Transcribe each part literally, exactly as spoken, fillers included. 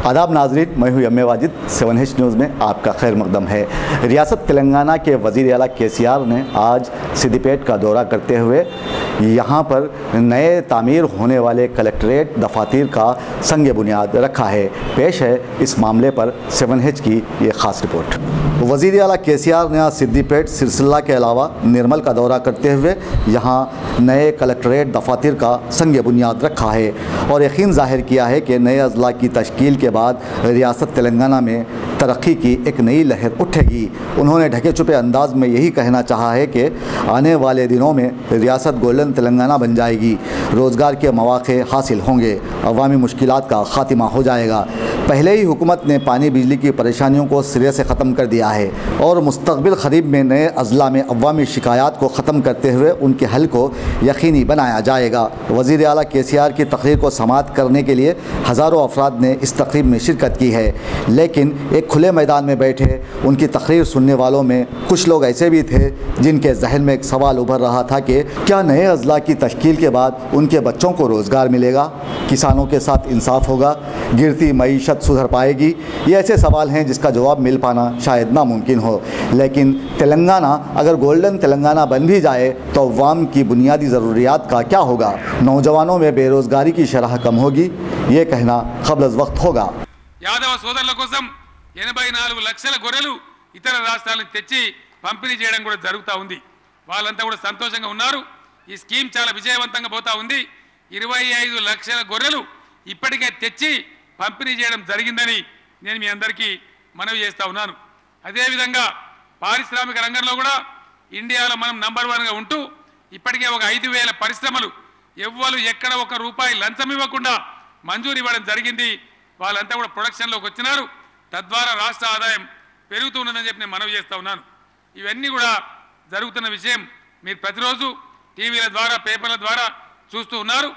आदाब नाज़रीन, मैं हूँ M A Wajid. Seven H news में आपका खैर मकदम है। रियासत तेलंगाना के वज़ीर आला के सी आर ने आज सिद्दीपेट का दौरा करते हुए यहाँ पर नए तामीर होने वाले कलेक्ट्रेट दफातर का संग बुनियाद रखा है। पेश है इस मामले पर सेवन एच की ये ख़ास रिपोर्ट। वज़ीर आला के सी आर ने आज सिद्दीपेट सिरसिल्ला के अलावा निर्मल का दौरा करते हुए यहाँ नए कलेक्ट्रेट दफातर का संग बुनियाद रखा है और यकीन ज़ाहिर किया है कि नए अजला की तश्कील के बाद रियासत तेलंगाना में तरक्की की एक नई लहर उठेगी। उन्होंने ढके छुपे अंदाज में यही कहना चाहा है कि आने वाले दिनों में रियासत गोल्डन तेलंगाना बन जाएगी, रोज़गार के मौक़े हासिल होंगे, अवामी मुश्किलात का ख़ात्मा हो जाएगा। पहले ही हुकूमत ने पानी बिजली की परेशानियों को सिरे से ख़त्म कर दिया है और मुस्तक़बिल क़रीब में नए अजला में अवामी शिकायत को ख़त्म करते हुए उनके हल को यकीनी बनाया जाएगा। वज़ीर आला के सी आर की तकरीर को समाअत करने के लिए हज़ारों अफराद ने इस तकरीब में शिरकत की है, लेकिन एक खुले मैदान में बैठे उनकी तकरीर सुनने वालों में कुछ लोग ऐसे भी थे जिनके जहन में एक सवाल उभर रहा था कि क्या नए अजला की तश्कील के बाद उनके बच्चों को रोज़गार मिलेगा, किसानों के साथ इंसाफ होगा, गिरती मईशत सुधर पाएगी। ये ऐसे सवाल हैं जिसका जवाब मिल पाना शायद नामुमकिन हो। लेकिन तेलंगाना अगर गोल्डन तेलंगाना बन भी जाए तो अवाम की बुनियादी ज़रूरियात का क्या होगा? नौजवानों में बेरोज़गारी की शरह कम होगी, ये कहना क़ब्ल वक्त होगा। యాదవ సోదరుల కోసం ఎనభై నాలుగు లక్షల గొర్రెలు ఇతర రాష్ట్రాల నుంచి తెచ్చి పంపిణీ చేయడం కూడా జరుగుతూ ఉంది. వాళ్ళంతా కూడా సంతోషంగా ఉన్నారు. ఈ స్కీమ్ చాలా విజయవంతంగా పోతా ఉంది. ఇరవై ఐదు లక్షల గొర్రెలు ఇప్పటికే తెచ్చి పంపిణీ చేయడం జరిగిందని నేను మీ అందరికీ మనవి చేస్తా ఉన్నాను. అదేవిధంగా పారిశ్రామిక రంగంలో కూడా ఇండియాలో మనం నంబర్ వన్గా ఉంటూ ఇప్పటికే ఒక ఐదు వేల పరిశ్రమలు ఎవ్వరు ఎక్కడ ఒక రూపాయి లంచం ఇవ్వకుండా మంజూరు ఇవ్వడం జరిగింది. వాళ్ళంతా కూడా ప్రొడక్షన్లోకి వచ్చినారు. తద్వారా రాష్ట్ర ఆదాయం పెరుగుతుందని చెప్పి నేను మనవి చేస్తా ఉన్నాను. ఇవన్నీ కూడా జరుగుతున్న విషయం మీరు ప్రతిరోజు టీవీల ద్వారా పేపర్ల ద్వారా చూస్తూ ఉన్నారు.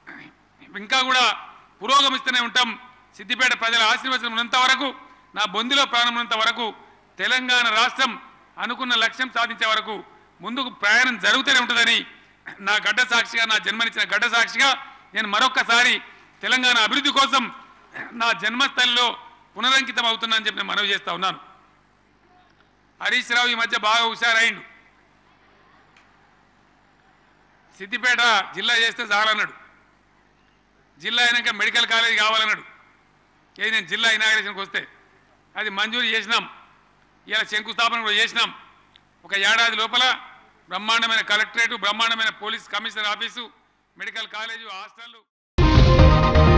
ఇంకా కూడా పురోగమిస్తూనే ఉంటాం. సిద్దిపేట ప్రజల ఆశీర్వచనం ఉన్నంత వరకు, నా బొందిలో ప్రాణం ఉన్నంత వరకు, తెలంగాణ రాష్ట్రం అనుకున్న లక్ష్యం సాధించే వరకు ముందుకు ప్రయాణం జరుగుతూనే ఉంటుందని నా గడ్డ సాక్షిగా, నా జన్మనిచ్చిన గడ్డ సాక్షిగా నేను మరొక్కసారి తెలంగాణ అభివృద్ధి కోసం నా జన్మస్థలిలో పునరంకితం అవుతున్నా అని చెప్పి నేను మనవి చేస్తా ఉన్నాను. హరీష్ రావు ఈ మధ్య బాగా హుషారైండు. సిద్దిపేట జిల్లా చేస్తే చాలన్నాడు. జిల్లా అయినాక మెడికల్ కాలేజ్ కావాలన్నాడు. ఏది నేను జిల్లా ఇనాగరేషన్కి వస్తే అది మంజూరు చేసినాం. ఇలా శంకుస్థాపన కూడా చేసినాం. ఒక ఏడాది లోపల బ్రహ్మాండమైన కలెక్టరేటు, బ్రహ్మాండమైన police commissioner office, medical college, హాస్టళ్ళు